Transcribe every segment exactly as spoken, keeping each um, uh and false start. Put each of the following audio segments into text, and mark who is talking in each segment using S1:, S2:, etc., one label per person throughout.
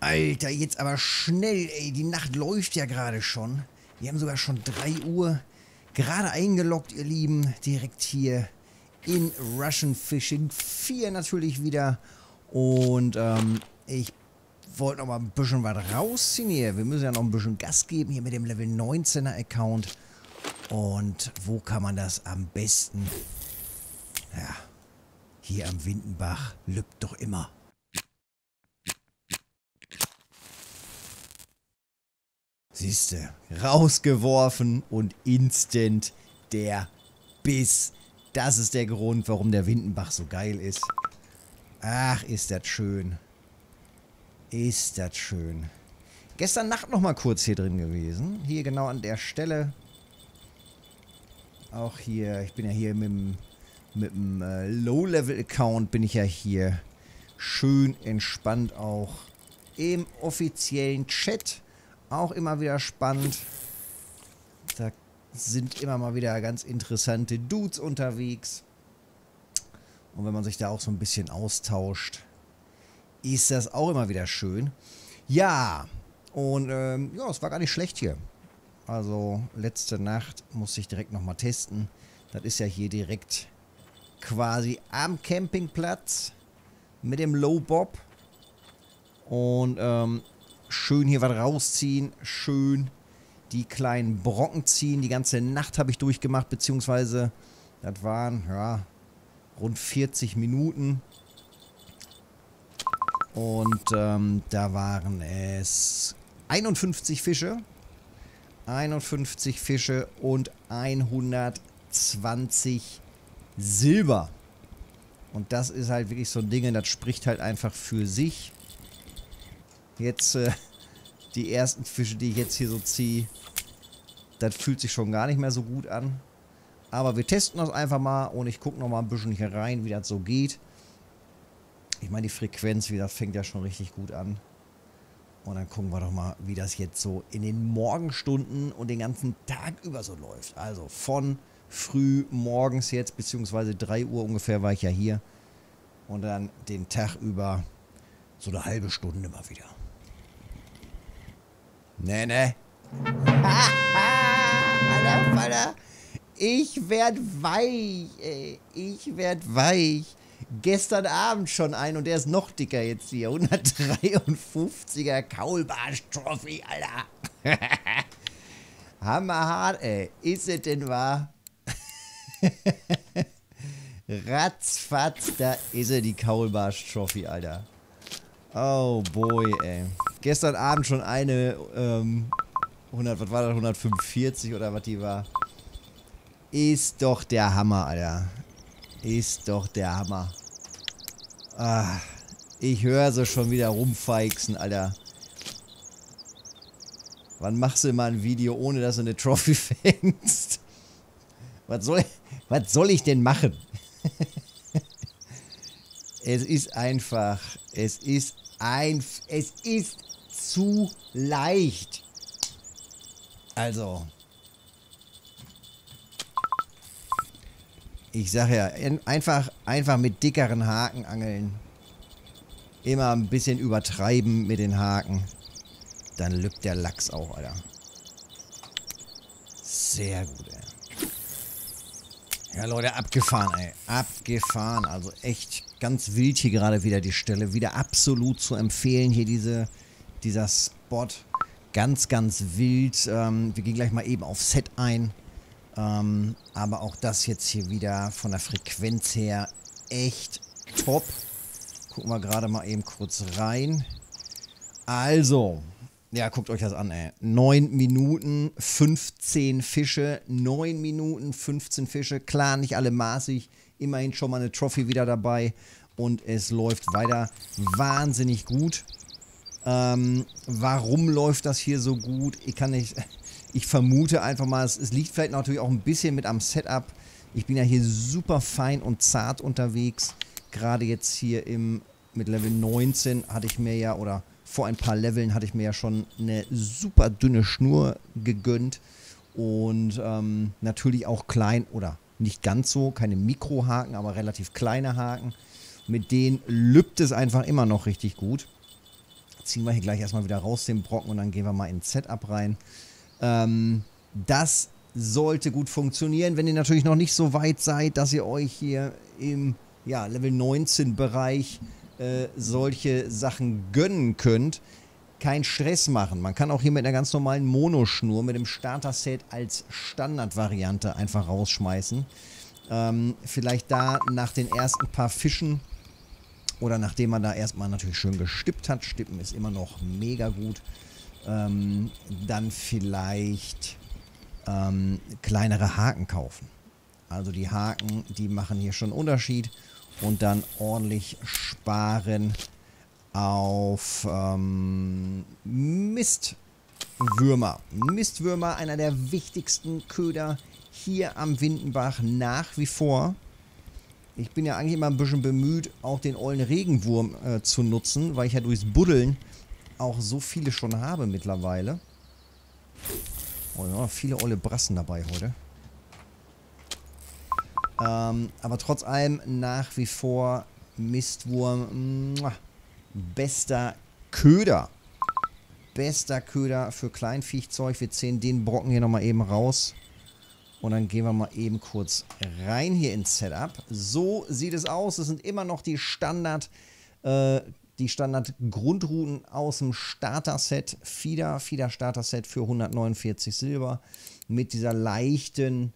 S1: Alter, jetzt aber schnell, ey. Die Nacht läuft ja gerade schon. Wir haben sogar schon drei Uhr. Gerade eingeloggt, ihr Lieben. Direkt hier in Russian Fishing vier natürlich wieder. Und ähm, ich wollte noch mal ein bisschen was rausziehen hier. Wir müssen ja noch ein bisschen Gas geben hier mit dem Level neunzehner Account. Und wo kann man das am besten? Ja, hier am Windenbach lübt doch immer. Siehste, rausgeworfen und instant der Biss. Das ist der Grund, warum der Windenbach so geil ist. Ach, ist das schön. Ist das schön. Gestern Nacht noch mal kurz hier drin gewesen. Hier genau an der Stelle. Auch hier, ich bin ja hier mit dem, mit dem äh, Low-Level-Account bin ich ja hier schön entspannt auch im offiziellen Chat. Auch immer wieder spannend. Da sind immer mal wieder ganz interessante Dudes unterwegs. Und wenn man sich da auch so ein bisschen austauscht, ist das auch immer wieder schön. Ja, und ähm, ja, es war gar nicht schlecht hier. Also letzte Nacht musste ich direkt nochmal testen. Das ist ja hier direkt quasi am Campingplatz mit dem Low Bob. Und ähm, schön hier was rausziehen, schön die kleinen Brocken ziehen. Die ganze Nacht habe ich durchgemacht, beziehungsweise das waren ja rund vierzig Minuten. Und ähm, da waren es einundfünfzig Fische. einundfünfzig Fische und hundertzwanzig Silber. Und das ist halt wirklich so ein Ding, das spricht halt einfach für sich. Jetzt äh, die ersten Fische, die ich jetzt hier so ziehe, das fühlt sich schon gar nicht mehr so gut an. Aber wir testen das einfach mal und ich gucke noch mal ein bisschen hier rein, wie das so geht. Ich meine, die Frequenz, wie das fängt ja schon richtig gut an. Und dann gucken wir doch mal, wie das jetzt so in den Morgenstunden und den ganzen Tag über so läuft. Also von früh morgens jetzt, beziehungsweise drei Uhr ungefähr war ich ja hier. Und dann den Tag über so eine halbe Stunde mal wieder. Ne, ne. Alter, Alter. Ich werd weich, ey. Ich werd weich. Gestern Abend schon ein und der ist noch dicker jetzt hier. hundertdreiundfünfziger Kaulbarsch-Trophy, Alter. Hammerhart, ey. Ist es denn wahr? Ratzfatz, da ist er, die Kaulbarsch-Trophy, Alter. Oh boy, ey. Gestern Abend schon eine, ähm, hundert, was war das, hundertfünfundvierzig oder was die war. Ist doch der Hammer, Alter. Ist doch der Hammer. Ah, ich höre sie schon wieder rumfeixen, Alter. Wann machst du mal ein Video, ohne dass du eine Trophy fängst? Was soll, was soll ich denn machen? Es ist einfach, es ist ein, es ist zu leicht. Also, ich sage ja, einfach, einfach mit dickeren Haken angeln. Immer ein bisschen übertreiben mit den Haken. Dann lübt der Lachs auch, Alter. Sehr gut, ey. Ja, Leute, abgefahren, ey. Abgefahren. Also echt ganz wild hier gerade wieder die Stelle. Wieder absolut zu empfehlen hier diese, dieser Spot. Ganz, ganz wild. Ähm, wir gehen gleich mal eben auf Set ein. Ähm, aber auch das jetzt hier wieder von der Frequenz her echt top. Gucken wir gerade mal eben kurz rein. Also, ja, guckt euch das an, ey. neun Minuten, fünfzehn Fische. neun Minuten, fünfzehn Fische. Klar, nicht alle maßig. Immerhin schon mal eine Trophy wieder dabei. Und es läuft weiter wahnsinnig gut. Ähm, warum läuft das hier so gut? Ich kann nicht... Ich vermute einfach mal, es, es liegt vielleicht natürlich auch ein bisschen mit am Setup. Ich bin ja hier super fein und zart unterwegs. Gerade jetzt hier im, mit Level neunzehn hatte ich mir ja, oder vor ein paar Leveln hatte ich mir ja schon eine super dünne Schnur gegönnt. Und ähm, natürlich auch klein, oder nicht ganz so, keine Mikrohaken, aber relativ kleine Haken. Mit denen lübt es einfach immer noch richtig gut. ziehen wir hier gleich erstmal wieder raus den Brocken und dann gehen wir mal ins Setup rein. Ähm, das sollte gut funktionieren, wenn ihr natürlich noch nicht so weit seid, dass ihr euch hier im ja, Level neunzehn Bereich äh, solche Sachen gönnen könnt. Kein Stress machen. Man kann auch hier mit einer ganz normalen Monoschnur mit dem Starter-Set als Standardvariante einfach rausschmeißen. Ähm, vielleicht da nach den ersten paar Fischen oder nachdem man da erstmal natürlich schön gestippt hat. Stippen ist immer noch mega gut. Ähm, dann vielleicht ähm, kleinere Haken kaufen. Also die Haken, die machen hier schon einen Unterschied. Und dann ordentlich sparen auf ähm, Mistwürmer. Mistwürmer, einer der wichtigsten Köder hier am Windenbach nach wie vor. Ich bin ja eigentlich immer ein bisschen bemüht, auch den ollen Regenwurm äh, zu nutzen, weil ich ja durchs Buddeln auch so viele schon habe mittlerweile. Oh ja, viele olle Brassen dabei heute. Ähm, aber trotz allem nach wie vor Mistwurm. Muah, bester Köder. Bester Köder für Kleinviehzeug. Wir ziehen den Brocken hier nochmal eben raus. Und dann gehen wir mal eben kurz rein hier ins Setup. So sieht es aus. Es sind immer noch die Standard, äh, die Standard-Grundrouten aus dem Starter-Set. Feeder, Feeder-Starter-Set für hundertneunundvierzig Silber. Mit dieser leichten,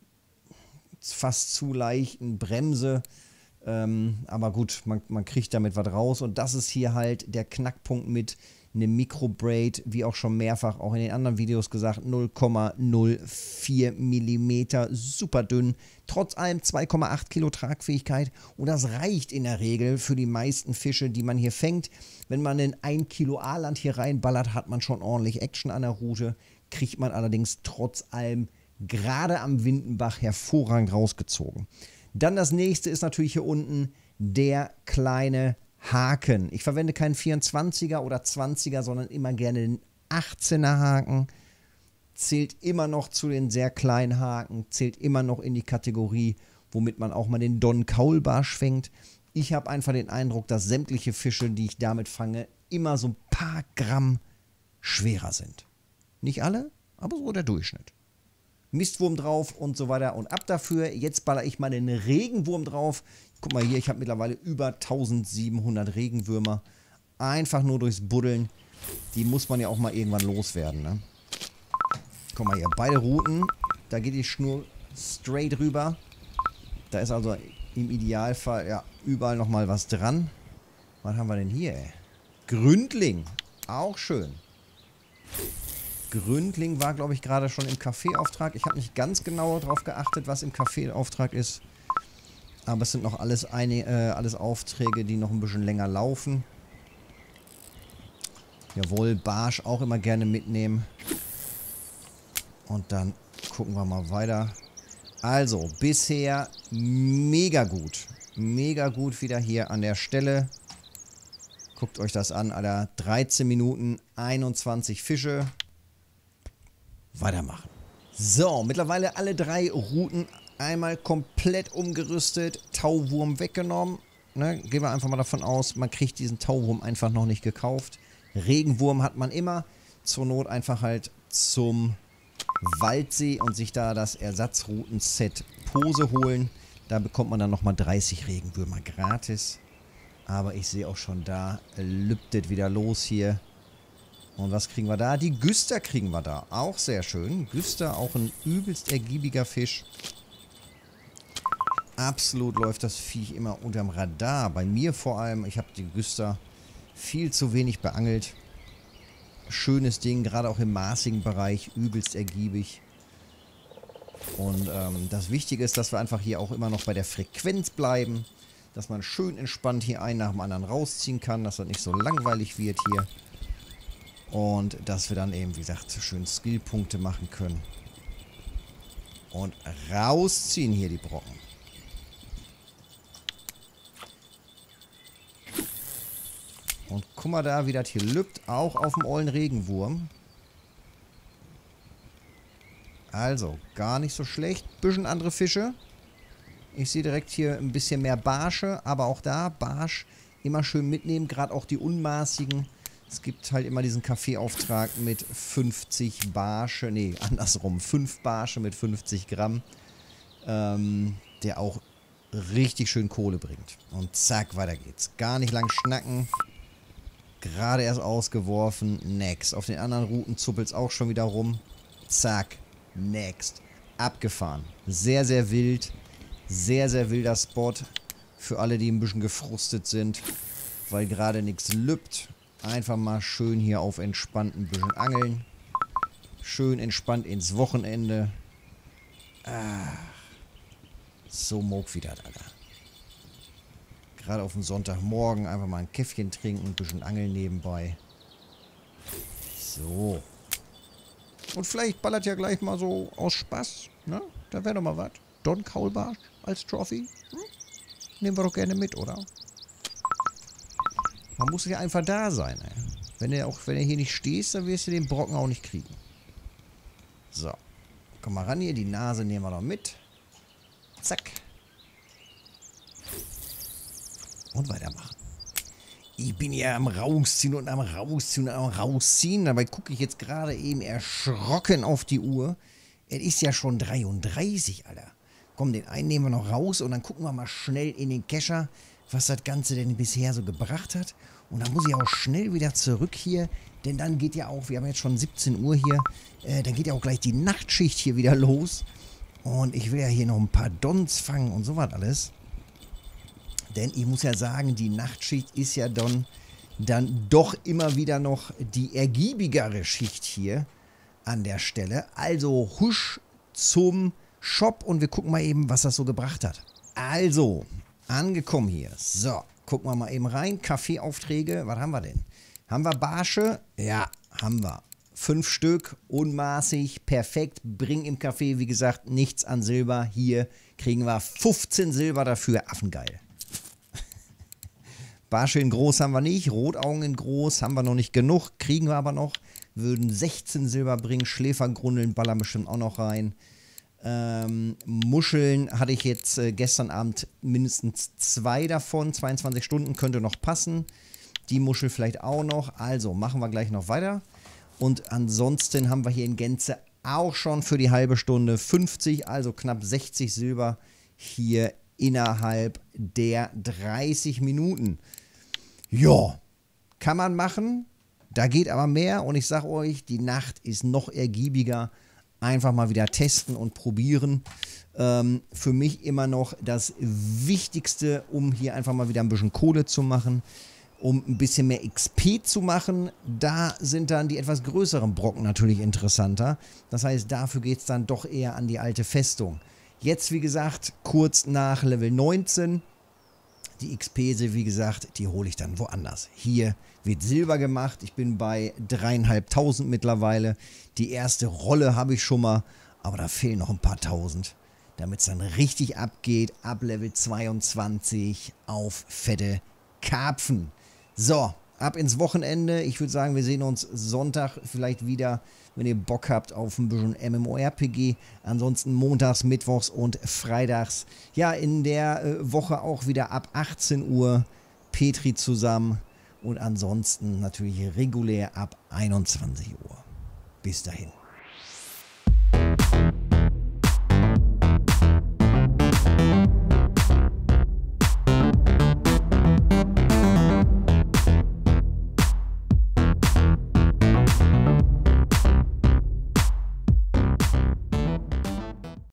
S1: fast zu leichten Bremse. Ähm, aber gut, man, man kriegt damit was raus. Und das ist hier halt der Knackpunkt mit einem Micro-Braid, wie auch schon mehrfach auch in den anderen Videos gesagt, null Komma null vier Millimeter, super dünn, trotz allem zwei Komma acht Kilo Tragfähigkeit und das reicht in der Regel für die meisten Fische, die man hier fängt. Wenn man einen ein Kilo Aaland hier reinballert, hat man schon ordentlich Action an der Route, kriegt man allerdings trotz allem gerade am Windenbach hervorragend rausgezogen. Dann das nächste ist natürlich hier unten der kleine Haken. Ich verwende keinen vierundzwanziger oder zwanziger, sondern immer gerne den achtzehner Haken. Zählt immer noch zu den sehr kleinen Haken, zählt immer noch in die Kategorie, womit man auch mal den Don Kaulbarsch fängt. Ich habe einfach den Eindruck, dass sämtliche Fische, die ich damit fange, immer so ein paar Gramm schwerer sind. Nicht alle, aber so der Durchschnitt. Mistwurm drauf und so weiter und ab dafür. Jetzt baller ich mal den Regenwurm drauf. Guck mal hier, ich habe mittlerweile über eintausendsiebenhundert Regenwürmer. Einfach nur durchs Buddeln. Die muss man ja auch mal irgendwann loswerden, ne? Guck mal hier, beide Routen. Da geht die Schnur straight rüber. Da ist also im Idealfall ja überall nochmal was dran. Was haben wir denn hier, ey? Gründling. Auch schön. Gründling war, glaube ich, gerade schon im Kaffeeauftrag. Ich habe nicht ganz genau darauf geachtet, was im Kaffeeauftrag ist. Aber es sind noch alles, eine, äh, alles Aufträge, die noch ein bisschen länger laufen. Jawohl, Barsch auch immer gerne mitnehmen. Und dann gucken wir mal weiter. Also, bisher mega gut. Mega gut wieder hier an der Stelle. Guckt euch das an, Alter. dreizehn Minuten, einundzwanzig Fische. Weitermachen. So, mittlerweile alle drei Routen einmal komplett umgerüstet. Tauwurm weggenommen. Ne, gehen wir einfach mal davon aus, man kriegt diesen Tauwurm einfach noch nicht gekauft. Regenwurm hat man immer. Zur Not einfach halt zum Waldsee und sich da das Ersatzrouten-Set Pose holen. Da bekommt man dann nochmal dreißig Regenwürmer gratis. Aber ich sehe auch schon da, lüptet wieder los hier. Und was kriegen wir da? Die Güster kriegen wir da. Auch sehr schön. Güster, auch ein übelst ergiebiger Fisch. Absolut läuft das Viech immer unterm Radar. Bei mir vor allem. Ich habe die Güster viel zu wenig beangelt. Schönes Ding, gerade auch im maßigen Bereich. Übelst ergiebig. Und ähm, das Wichtige ist, dass wir einfach hier auch immer noch bei der Frequenz bleiben. Dass man schön entspannt hier einen nach dem anderen rausziehen kann. Dass das nicht so langweilig wird hier. Und dass wir dann eben, wie gesagt, schön Skillpunkte machen können. Und rausziehen hier die Brocken. Und guck mal da, wie das hier lübt. Auch auf dem ollen Regenwurm. Also, gar nicht so schlecht. Bisschen andere Fische. Ich sehe direkt hier ein bisschen mehr Barsche. Aber auch da, Barsch immer schön mitnehmen. Gerade auch die unmaßigen. Es gibt halt immer diesen Kaffeeauftrag mit fünfzig Barsche, nee, andersrum, fünf Barsche mit fünfzig Gramm, ähm, der auch richtig schön Kohle bringt. Und zack, weiter geht's. Gar nicht lang schnacken. Gerade erst ausgeworfen. Next. Auf den anderen Routen zuppelt es auch schon wieder rum. Zack. Next. Abgefahren. Sehr, sehr wild. Sehr, sehr wilder Spot. Für alle, die ein bisschen gefrustet sind, weil gerade nichts lübt. Einfach mal schön hier auf entspannt ein bisschen angeln. Schön entspannt ins Wochenende. Ah. So mag wieder, Alter. Gerade auf dem Sonntagmorgen einfach mal ein Käffchen trinken, ein bisschen angeln nebenbei. So. Und vielleicht ballert ja gleich mal so aus Spaß, ne? Da wäre doch mal was. Don Kaulbarsch als Trophy. Hm? Nehmen wir doch gerne mit, oder? Man muss ja einfach da sein, ey. Wenn du auch, wenn du hier nicht stehst, dann wirst du den Brocken auch nicht kriegen. So. Komm mal ran hier, die Nase nehmen wir noch mit. Zack. Und weitermachen. Ich bin ja am Rausziehen und am Rausziehen und am Rausziehen. Dabei gucke ich jetzt gerade eben erschrocken auf die Uhr. Es ist ja schon dreiunddreißig, Alter. Komm, den einen nehmen wir noch raus und dann gucken wir mal schnell in den Kescher, was das Ganze denn bisher so gebracht hat. Und dann muss ich auch schnell wieder zurück hier, denn dann geht ja auch, wir haben jetzt schon siebzehn Uhr hier, äh, dann geht ja auch gleich die Nachtschicht hier wieder los. Und ich will ja hier noch ein paar Dons fangen und sowas alles. Denn ich muss ja sagen, die Nachtschicht ist ja dann, dann doch immer wieder noch die ergiebigere Schicht hier an der Stelle. Also husch zum Shop und wir gucken mal eben, was das so gebracht hat. Also, angekommen hier. So, gucken wir mal eben rein. Kaffeeaufträge, was haben wir denn? Haben wir Barsche? Ja, haben wir. Fünf Stück, unmaßig, perfekt. Bring im Café, wie gesagt, nichts an Silber. Hier kriegen wir fünfzehn Silber dafür. Affengeil. Barsche in groß haben wir nicht. Rotaugen in groß haben wir noch nicht genug. Kriegen wir aber noch. Würden sechzehn Silber bringen. Schläfergrundeln ballern bestimmt auch noch rein. Ähm, Muscheln hatte ich jetzt äh, gestern Abend mindestens zwei davon. zweiundzwanzig Stunden könnte noch passen. Die Muschel vielleicht auch noch. Also machen wir gleich noch weiter. Und ansonsten haben wir hier in Gänze auch schon für die halbe Stunde fünfzig, also knapp sechzig Silber hier innerhalb der dreißig Minuten. Ja, kann man machen. Da geht aber mehr und ich sage euch, die Nacht ist noch ergiebiger. Einfach mal wieder testen und probieren. Ähm, für mich immer noch das Wichtigste, um hier einfach mal wieder ein bisschen Kohle zu machen. Um ein bisschen mehr X P zu machen, da sind dann die etwas größeren Brocken natürlich interessanter. Das heißt, dafür geht es dann doch eher an die alte Festung. Jetzt, wie gesagt, kurz nach Level neunzehn. Die X P, wie gesagt, die hole ich dann woanders. Hier wird Silber gemacht. Ich bin bei dreieinhalbtausend mittlerweile. Die erste Rolle habe ich schon mal, aber da fehlen noch ein paar Tausend, damit es dann richtig abgeht. Ab Level zweiundzwanzig auf fette Karpfen. So, ab ins Wochenende. Ich würde sagen, wir sehen uns Sonntag vielleicht wieder, wenn ihr Bock habt auf ein bisschen MMORPG. Ansonsten montags, mittwochs und freitags. Ja, in der äh, Woche auch wieder ab achtzehn Uhr Petri zusammen. Und ansonsten natürlich regulär ab einundzwanzig Uhr. Bis dahin.